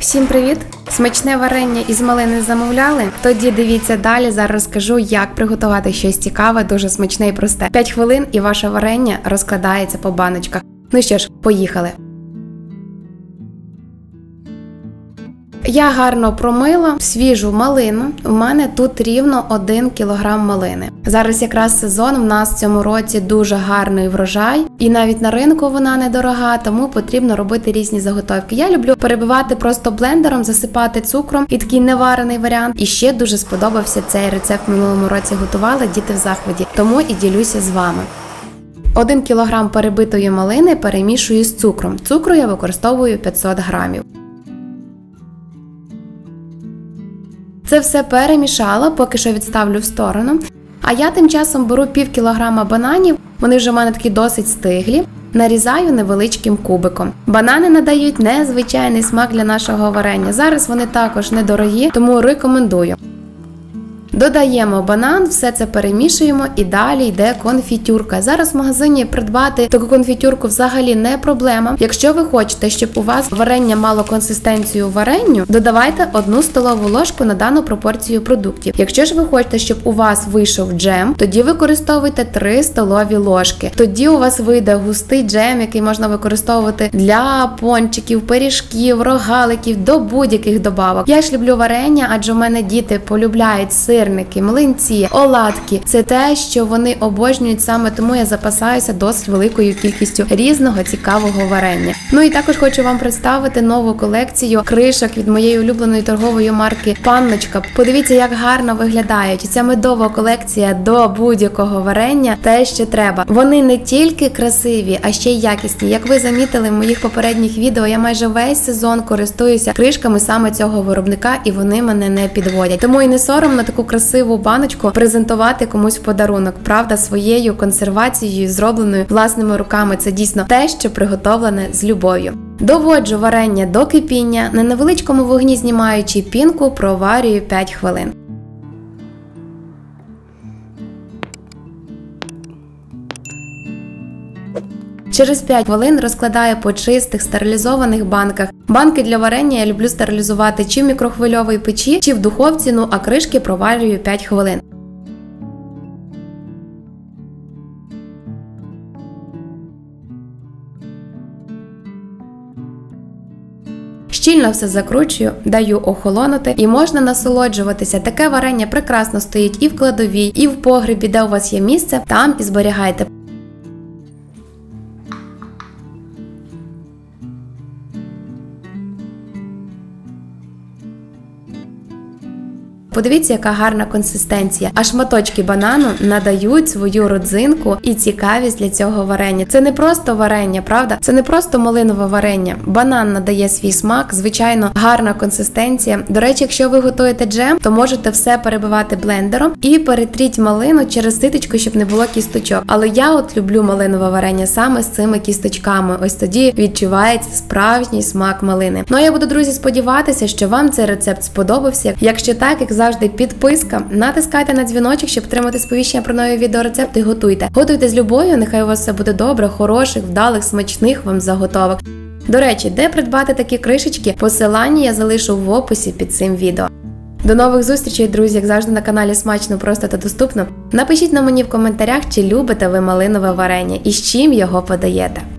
Всім привіт! Смачне варення із малини замовляли? Тоді дивіться далі, зараз розкажу, як приготувати щось цікаве, дуже смачне і просте. 5 хвилин і ваше варення розкладається по баночках. Ну що ж, поїхали! Я гарно промила свіжу малину, у мене тут рівно 1 кг малини. Зараз якраз сезон, в нас в цьому році дуже гарний врожай, і навіть на ринку вона недорога, тому потрібно робити різні заготовки. Я люблю перебивати просто блендером, засипати цукром і такий неварений варіант. І ще дуже сподобався цей рецепт, в минулому році готувала, діти в захваті, тому і ділюся з вами. 1 кг перебитої малини перемішую з цукром. Цукру я використовую 500 грамів. Це все перемішала, поки що відставлю в сторону. А я тим часом беру пів кілограма бананів, вони вже в мене такі досить стиглі, нарізаю невеличким кубиком. Банани надають незвичайний смак для нашого варення. Зараз вони також недорогі, тому рекомендую. Додаємо банан, все це перемішуємо і далі йде конфітюрка. Зараз в магазині придбати таку конфітюрку взагалі не проблема. Якщо ви хочете, щоб у вас варення мало консистенцію варенню, додавайте 1 столову ложку на дану пропорцію продуктів. Якщо ж ви хочете, щоб у вас вийшов джем, тоді використовуйте 3 столові ложки. Тоді у вас вийде густий джем, який можна використовувати для пончиків, пиріжків, рогаликів, до будь-яких добавок. Я ж люблю варення, адже в мене діти полюбляють сирники, млинці, оладки. Це те, що вони обожнюють, саме тому я запасаюся досить великою кількістю різного цікавого варення. Ну і також хочу вам представити нову колекцію кришок від моєї улюбленої торгової марки Панночка. Подивіться, як гарно виглядають. Ця медова колекція до будь-якого варення те, що треба. Вони не тільки красиві, а ще й якісні. Як ви замітили в моїх попередніх відео, я майже весь сезон користуюся кришками саме цього виробника, і вони мене не підводять. Тому і не соромно таку красиву баночку презентувати комусь в подарунок. Правда, своєю консервацією, зробленою власними руками. Це дійсно те, що приготовлене з любов'ю. Доводжу варення до кипіння, на невеличкому вогні знімаючи пінку, проварюю 5 хвилин. Через 5 хвилин розкладаю по чистих стерилізованих банках. Банки для варення я люблю стерилізувати чи в мікрохвильовій печі, чи в духовці, ну а кришки проварюю 5 хвилин. Щільно все закручую, даю охолонути і можна насолоджуватися. Таке варення прекрасно стоїть і в кладовій, і в погребі, де у вас є місце, там і зберігайте. Подивіться, яка гарна консистенція. А шматочки банану надають свою родзинку і цікавість для цього варення. Це не просто варення, правда? Це не просто малинове варення. Банан надає свій смак, звичайно, гарна консистенція. До речі, якщо ви готуєте джем, то можете все перебивати блендером і перетріть малину через ситочку, щоб не було кісточок. Але я от люблю малинове варення саме з цими кісточками. Ось тоді відчувається справжній смак малини. Ну а я буду, друзі, сподіватися, що вам цей рецепт сподобався. Якщо так, як завжди, підписка, натискайте на дзвіночок, щоб отримати сповіщення про нові відеорецепти і готуйте. Готуйте з любов'ю, нехай у вас все буде добре, хороших, вдалих, смачних вам заготовок. До речі, де придбати такі кришечки, посилання я залишу в описі під цим відео. До нових зустрічей, друзі, як завжди на каналі Смачно, просто та доступно. Напишіть на мені в коментарях, чи любите ви малинове варення і з чим його подаєте.